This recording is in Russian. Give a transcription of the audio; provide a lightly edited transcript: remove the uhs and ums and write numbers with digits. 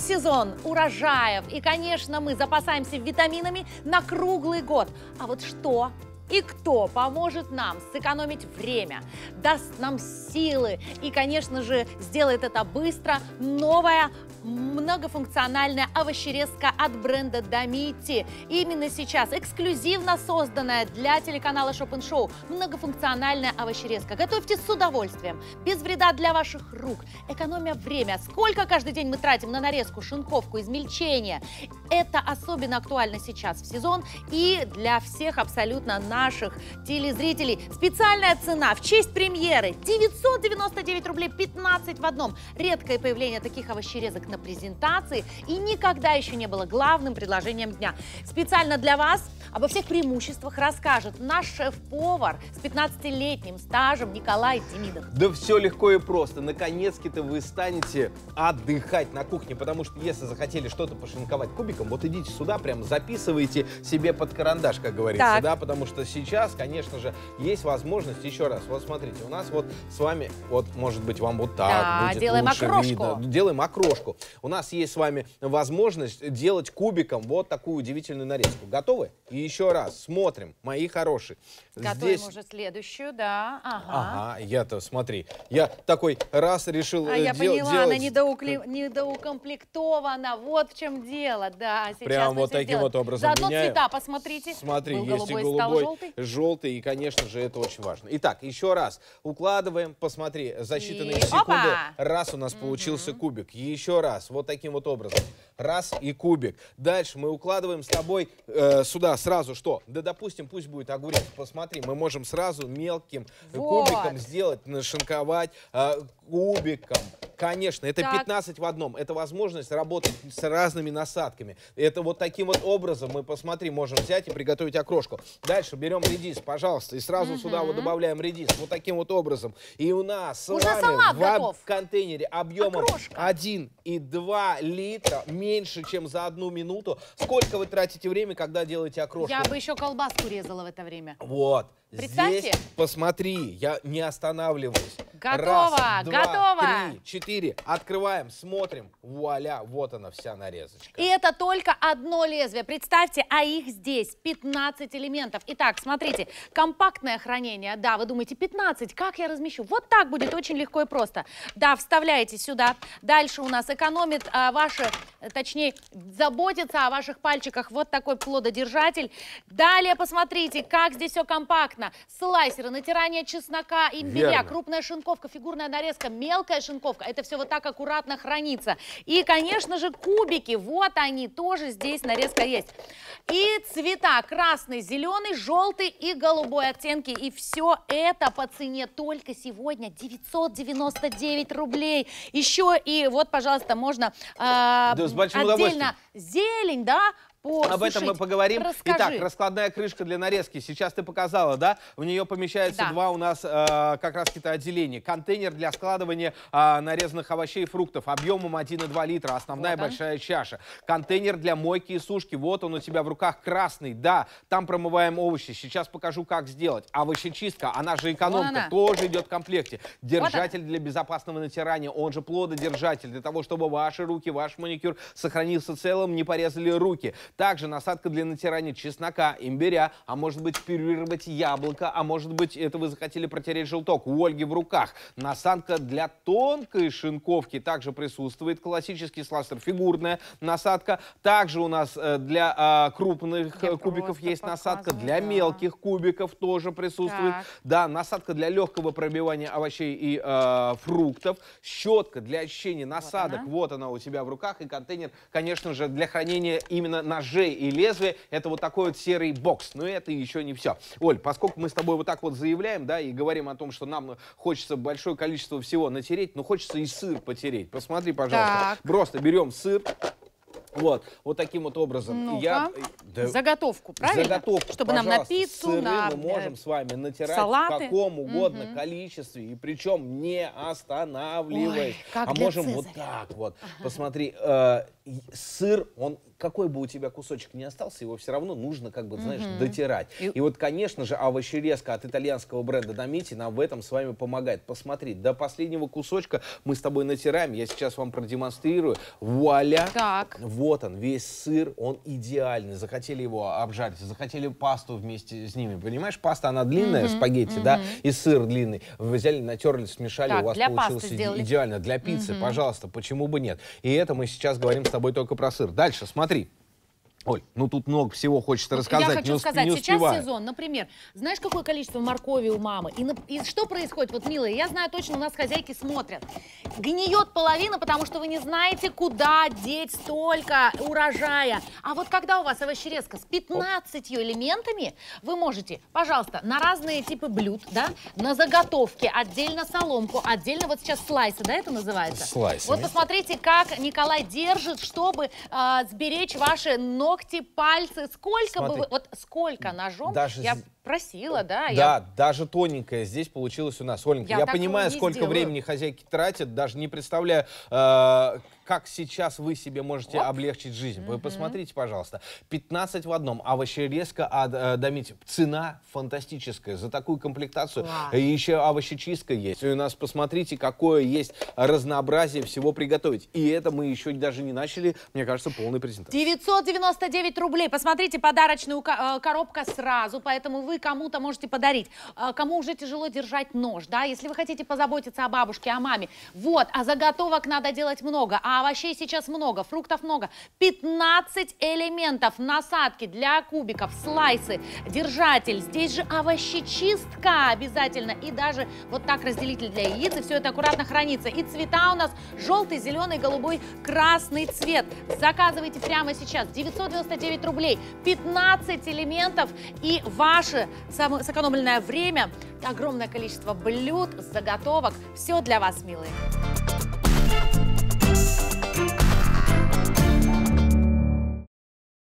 сезон урожаев. И, конечно, мы запасаемся витаминами на круглый год. А вот что и кто поможет нам сэкономить время, даст нам силы и, конечно же, сделает это быстро, новая многофункциональная овощерезка от бренда Домити. Именно сейчас эксклюзивно созданная для телеканала Shop & Show многофункциональная овощерезка. Готовьте с удовольствием, без вреда для ваших рук, экономя время. Сколько каждый день мы тратим на нарезку, шинковку, измельчение. Это особенно актуально сейчас в сезон и для всех абсолютно наших телезрителей. Специальная цена в честь премьеры 999 рублей 15 в одном. Редкое появление таких овощерезок на презентации и никогда еще не было главным предложением дня. Специально для вас обо всех преимуществах расскажет наш шеф-повар с 15-летним стажем Николай Демидов. Да все легко и просто. Наконец-то вы станете отдыхать на кухне, потому что если захотели что-то пошинковать кубиком, вот идите сюда, прям записывайте себе под карандаш, как говорится, так. да, потому что сейчас, конечно же, есть возможность, еще раз, вот смотрите, у нас вот с вами, вот, может быть, вам вот так да, будет делаем лучше окрошку. видно. Делаем окрошку. У нас есть с вами возможность делать кубиком вот такую удивительную нарезку. Готовы? И еще раз смотрим, мои хорошие. Готовим Здесь... уже следующую, да. Ага, я-то, смотри, я такой раз решил я поняла, делать... она недоукомплектована, вот в чем дело, да. Сейчас Прям мы вот всё таким сделаем. вот образом Заодно меняю. цвета посмотрите. Смотри, Был есть и голубой, стал голубой, желтый. желтый, и, конечно же, это очень важно. Итак, еще раз укладываем, посмотри, за считанные И секунды, опа! раз у нас получился кубик, еще раз, вот таким вот образом, раз и кубик. Дальше мы укладываем с тобой сюда сразу что? Да, допустим, пусть будет огурец, посмотри, мы можем сразу мелким Вот. кубиком сделать, нашинковать кубиком. Конечно, это Так. 15 в одном. Это возможность работать с разными насадками. Это вот таким вот образом мы, посмотри, можем взять и приготовить окрошку. Дальше берем редис, пожалуйста, и сразу сюда вот добавляем редис. Вот таким вот образом. И у нас Уже с салат вами готов. в контейнере объемом Окрошка. 1,2 литра, меньше, чем за 1 минуту. Сколько вы тратите время, когда делаете окрошку? Я бы еще колбаску резала в это время. Вот. Представьте. Здесь, посмотри, я не останавливаюсь. Готово, Раз, два, готово. 3, 4. Открываем, смотрим. Вуаля, вот она вся нарезочка. И это только одно лезвие. Представьте, а их здесь 15 элементов. Итак, смотрите, компактное хранение. Да, вы думаете, 15, как я размещу? Вот так будет очень легко и просто. Да, вставляете сюда. Дальше у нас экономит точнее, заботится о ваших пальчиках. Вот такой плододержатель. Далее посмотрите, как здесь все компактно. Слайсеры, натирание чеснока, имбиря, Верно. крупная шинковка, фигурная нарезка, мелкая шинковка. Это все вот так аккуратно хранится. И, конечно же, кубики. Вот они, тоже здесь нарезка есть. И цвета красный, зеленый, желтый и голубой оттенки. И все это по цене только сегодня 999 рублей. Еще и вот, пожалуйста, можно Да, с большим отдельно зелень, да, Об этом мы поговорим. Расскажи. Итак, раскладная крышка для нарезки. Сейчас ты показала, да? В нее помещается два у нас как раз-таки отделения. Контейнер для складывания нарезанных овощей и фруктов объемом 1,2 литра. Основная Вот он. большая чаша. Контейнер для мойки и сушки. Вот он у тебя в руках красный. Да, там промываем овощи. Сейчас покажу, как сделать. Овощечистка, она же экономка, тоже идет в комплекте. Держатель для безопасного натирания, он же плододержатель, для того, чтобы ваши руки, ваш маникюр сохранился целым, не порезали руки. Также насадка для натирания чеснока, имбиря, а может быть пюрировать яблоко, а может быть это вы захотели протереть желток. У Ольги в руках. Насадка для тонкой шинковки также присутствует. Классический слайсер, фигурная насадка. Также у нас для крупных кубиков есть насадка. Для мелких кубиков тоже присутствует. Так. Да, насадка для легкого пробивания овощей и фруктов. Щетка для очищения насадок. Вот она у тебя в руках. И контейнер, конечно же, для хранения именно ножей и лезвия. Это вот такой вот серый бокс. Но это еще не все. Оль, поскольку мы с тобой вот так вот заявляем, да, и говорим о том, что нам хочется большое количество всего натереть, но хочется и сыр потереть. Посмотри, пожалуйста. Так. Просто берем сыр. Вот таким вот образом. Ну-ка. Да, заготовку, правильно? Заготовку, чтобы нам на пиццу, сыры на мы можем с вами натирать салаты. в каком угодно количестве, и причем не останавливаясь. Ой, а можем вот так вот. Посмотри, сыр, он какой бы у тебя кусочек ни остался, его все равно нужно, как бы, знаешь, дотирать. И вот, конечно же, овощерезка от итальянского бренда Домити нам в этом с вами помогает. Посмотри, до последнего кусочка мы с тобой натираем. Я сейчас вам продемонстрирую. Вуаля! Так. Вот он, весь сыр, он идеальный. Захотели его обжарить, захотели пасту вместе с ними. Понимаешь, паста, она длинная, спагетти, да, и сыр длинный. Вы взяли, натерли, смешали, так, у вас получилось идеально. Для пиццы, пожалуйста, почему бы нет? И это мы сейчас говорим с тобой только про сыр. Дальше, смотри. Оль, ну тут много всего хочется рассказать. Я хочу сказать, не сейчас успеваю. сезон, например, знаешь, какое количество моркови у мамы? И что происходит? Вот, милые, я знаю точно, у нас хозяйки смотрят. Гниет половина, потому что вы не знаете, куда деть столько урожая. А вот когда у вас овощерезка с 15 элементами, вы можете, пожалуйста, на разные типы блюд, да, на заготовки, отдельно соломку, отдельно вот сейчас слайсы, да, это называется? Слайсы. Вот посмотрите, как Николай держит, чтобы сберечь ваши ногти, пальцы. Сколько бы вы... Вот сколько ножом я просила, да? Да, даже тоненькая здесь получилось у нас. Оленька, я понимаю, сколько времени хозяйки тратят, даже не представляю, как сейчас вы себе можете облегчить жизнь. Вы посмотрите, пожалуйста. 15 в одном. Овощерезка от Домити. Цена фантастическая. За такую комплектацию. И еще овощечистка есть. И у нас, посмотрите, какое есть разнообразие всего приготовить. И это мы еще даже не начали, мне кажется, полной презентацией. 999 рублей. Посмотрите, подарочную коробка сразу. Поэтому вы кому-то можете подарить. Кому уже тяжело держать нож, да? Если вы хотите позаботиться о бабушке, о маме. Вот. А заготовок надо делать много. А овощей сейчас много, фруктов много. 15 элементов, насадки для кубиков, слайсы, держатель. Здесь же овощечистка обязательно. И даже вот так разделитель для яиц. И все это аккуратно хранится. И цвета у нас желтый, зеленый, голубой, красный цвет. Заказывайте прямо сейчас. 999 рублей. 15 элементов и ваше сэкономленное время. Огромное количество блюд, заготовок. Все для вас, милые.